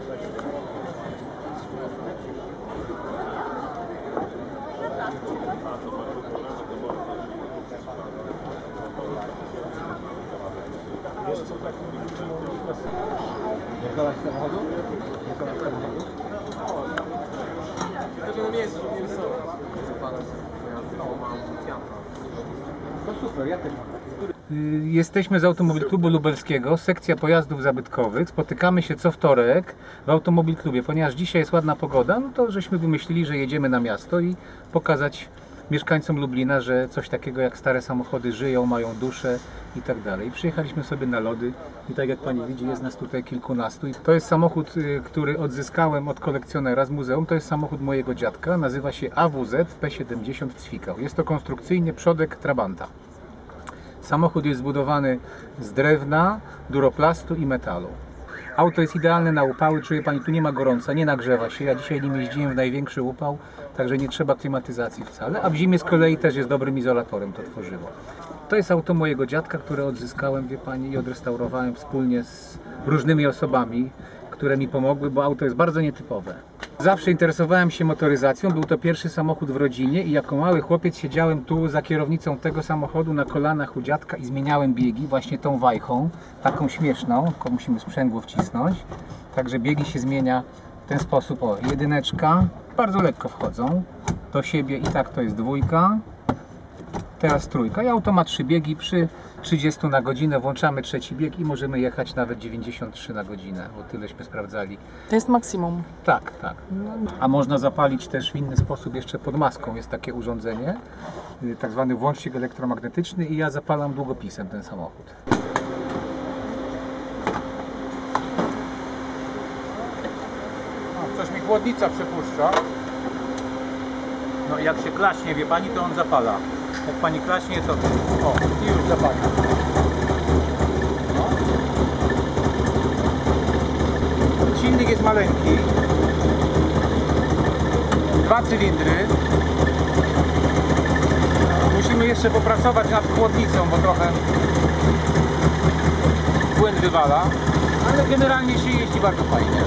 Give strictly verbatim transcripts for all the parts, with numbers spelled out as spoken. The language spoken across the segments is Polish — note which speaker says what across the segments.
Speaker 1: Jakaś samochodu? Jakaś samochodu?
Speaker 2: Tylko na miejscu, nie rysować.
Speaker 1: No super, ja też.
Speaker 3: Jesteśmy z Automobil Klubu Lubelskiego, sekcja pojazdów zabytkowych. Spotykamy się co wtorek w Automobil Klubie. Ponieważ dzisiaj jest ładna pogoda, no to żeśmy wymyślili, że jedziemy na miasto i pokazać mieszkańcom Lublina, że coś takiego jak stare samochody żyją, mają duszę i tak dalej. Przyjechaliśmy sobie na lody i tak jak pani widzi, jest nas tutaj kilkunastu. I to jest samochód, który odzyskałem od kolekcjonera z muzeum. To jest samochód mojego dziadka, nazywa się A W Z P siedemdziesiąt Cvikał. Jest to konstrukcyjnie przodek Trabanta. Samochód jest zbudowany z drewna, duroplastu i metalu. Auto jest idealne na upały, czuje pani, tu nie ma gorąca, nie nagrzewa się. Ja dzisiaj nim jeździłem w największy upał, także nie trzeba klimatyzacji wcale, a w zimie z kolei też jest dobrym izolatorem to tworzywo. To jest auto mojego dziadka, które odzyskałem, wie pani, i odrestaurowałem wspólnie z różnymi osobami, które mi pomogły, bo auto jest bardzo nietypowe. Zawsze interesowałem się motoryzacją, był to pierwszy samochód w rodzinie i jako mały chłopiec siedziałem tu za kierownicą tego samochodu na kolanach u dziadka i zmieniałem biegi właśnie tą wajchą, taką śmieszną, tylko musimy sprzęgło wcisnąć. Także biegi się zmienia w ten sposób. O, jedyneczka, bardzo lekko wchodzą do siebie i tak to jest dwójka. Teraz trójka i auto ma trzy biegi, przy trzydziestu na godzinę włączamy trzeci bieg i możemy jechać nawet dziewięćdziesiąt trzy na godzinę, bo tyleśmy sprawdzali.
Speaker 4: To jest maksimum.
Speaker 3: Tak, tak. A można zapalić też w inny sposób jeszcze pod maską. Jest takie urządzenie, tak zwany włącznik elektromagnetyczny i ja zapalam długopisem ten samochód. O, coś mi chłodnica przepuszcza. No jak się klaśnie, wie pani, to on zapala. Jak pani klaśnie, to o, i już zapala. No. Silnik jest maleńki. Dwa cylindry. Musimy jeszcze popracować nad chłodnicą, bo trochę płyn wywala. Ale generalnie się jeździ bardzo fajnie.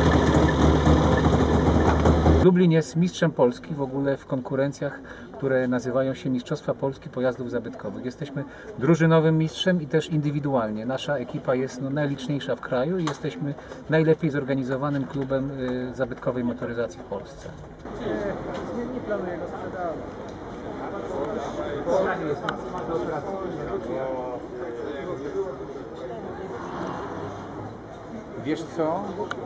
Speaker 3: Lublin jest mistrzem Polski w ogóle w konkurencjach, które nazywają się Mistrzostwa Polski Pojazdów Zabytkowych. Jesteśmy drużynowym mistrzem i też indywidualnie. Nasza ekipa jest no, najliczniejsza w kraju i jesteśmy najlepiej zorganizowanym klubem y, zabytkowej motoryzacji w Polsce.
Speaker 2: Nie, nie planuję go sprzedawać.
Speaker 3: Wiesz co?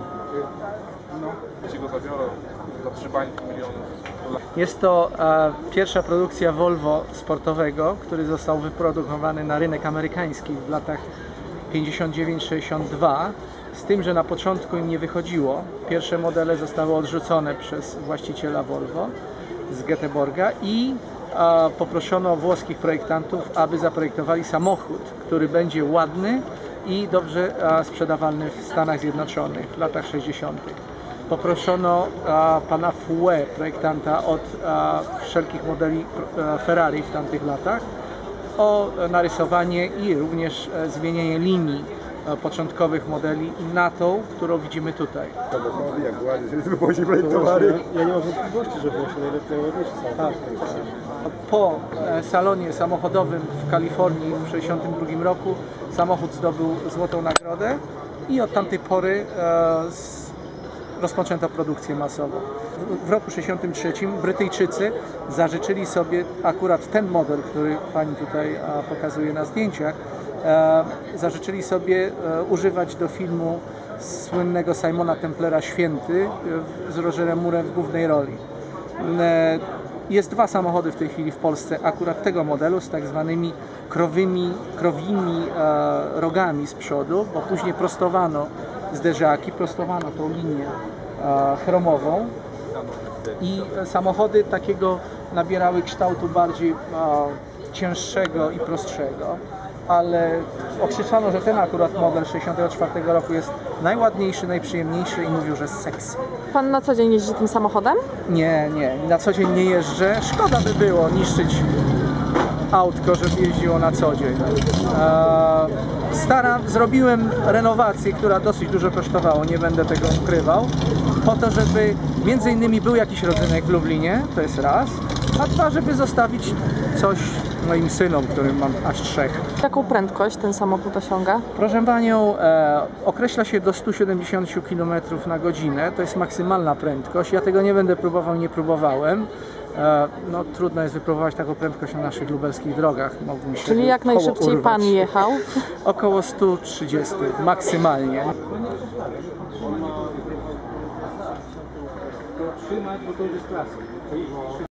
Speaker 3: No.
Speaker 2: Ci go zabiorą za trzy bańki milionów.
Speaker 5: Jest to e, pierwsza produkcja Volvo sportowego, który został wyprodukowany na rynek amerykański w latach pięćdziesiąt dziewięć sześćdziesiąt dwa, z tym, że na początku im nie wychodziło. Pierwsze modele zostały odrzucone przez właściciela Volvo z Göteborga i e, poproszono włoskich projektantów, aby zaprojektowali samochód, który będzie ładny i dobrze e, sprzedawalny w Stanach Zjednoczonych w latach sześćdziesiątych. Poproszono a, pana Fouet, projektanta od a, wszelkich modeli a, Ferrari w tamtych latach, o narysowanie i również a, zmienienie linii a, początkowych modeli na tą, którą widzimy tutaj.
Speaker 2: Jak ładnie, żeby było się projektowany.
Speaker 1: Ja nie mam wątpliwości, że było się najlepiej najładniejszy samochód.
Speaker 5: Tak. Po e, salonie samochodowym w Kalifornii w tysiąc dziewięćset sześćdziesiątym drugim roku samochód zdobył złotą nagrodę i od tamtej pory e, z, rozpoczęto produkcję masową. W roku tysiąc dziewięćset sześćdziesiątym trzecim Brytyjczycy zażyczyli sobie akurat ten model, który pani tutaj a, pokazuje na zdjęciach, e, zażyczyli sobie e, używać do filmu słynnego Simona Templera Święty e, z Rogerem Moorem w głównej roli. E, jest dwa samochody w tej chwili w Polsce akurat tego modelu z tak zwanymi krowymi, krowimi e, rogami z przodu, bo później prostowano zderzaki, prostowano tą linię e, chromową i samochody takiego nabierały kształtu bardziej e, cięższego i prostszego, ale okrzyczano, że ten akurat model sześćdziesiątego czwartego roku jest najładniejszy, najprzyjemniejszy i mówił, że jest sexy.
Speaker 4: Pan na co dzień jeździ tym samochodem?
Speaker 5: Nie, nie, na co dzień nie jeżdżę. Szkoda by było niszczyć autko, żeby jeździło na co dzień. E, Staram, zrobiłem renowację, która dosyć dużo kosztowała, nie będę tego ukrywał, po to, żeby między innymi był jakiś rodzynek w Lublinie, to jest raz, a dwa, żeby zostawić coś moim synom, którym mam aż trzech.
Speaker 4: Jaką prędkość ten samochód osiąga?
Speaker 5: Proszę Panią, e, określa się do stu siedemdziesięciu kilometrów na godzinę, to jest maksymalna prędkość, ja tego nie będę próbował, nie próbowałem. E, no trudno jest wypróbować taką prędkość na naszych lubelskich drogach. Mógłbym się
Speaker 4: Czyli jak
Speaker 5: koło
Speaker 4: najszybciej
Speaker 5: urwać.
Speaker 4: Pan jechał?
Speaker 5: Około stu trzydziestu maksymalnie.
Speaker 1: To trzymać, bo to już jest klasy.